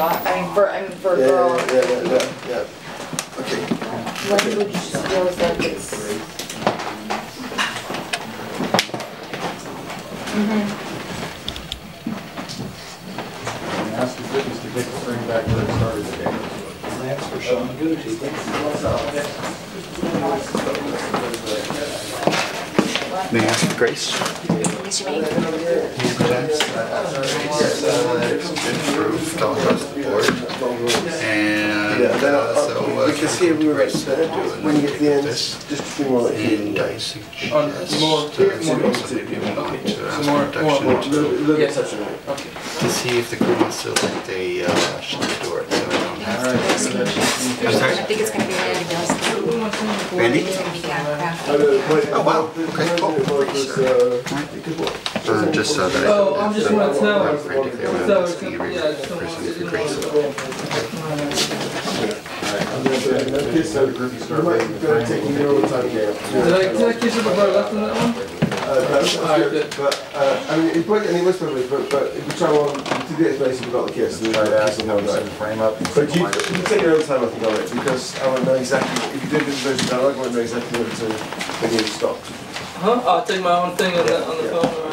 guy. I mean for a girl. Yeah. Okay. Language skills like this. Ask the fitness to get the spring back where it started today. That's for Sean Gucci. May I ask for Grace? Yes, you may. Please presents. It's been approved all across the board. And so we can see if we were right when you get to the end. this. Just a few more. And I suggest more maybe we want to ask more reduction Okay. to see if the crew wants to let they shut the door so I don't have to. I'm I sorry? think it's going to be Randy Bill's. Randy? It's going to be Oh wow, okay, cool. Just so that I I'm just gonna tell her. frantically around So, asking every yeah, I just don't want person to for do Grace. The group you start raising the frame. Did I kiss you before I left on that one? I mean, it was probably, but if we try on to get space, we've got the kiss. And Try to ask then them how to set the frame up. but you take your own time, I think, on it, because I want to know exactly, if you do this version, I want to know exactly when to stop. Huh? I'll take my own thing on the phone.